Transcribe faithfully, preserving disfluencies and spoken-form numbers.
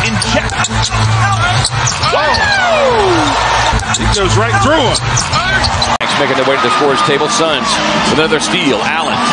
in check. Oh! He goes right through him. Making their way to the scorer's table. Suns with another steal. Allen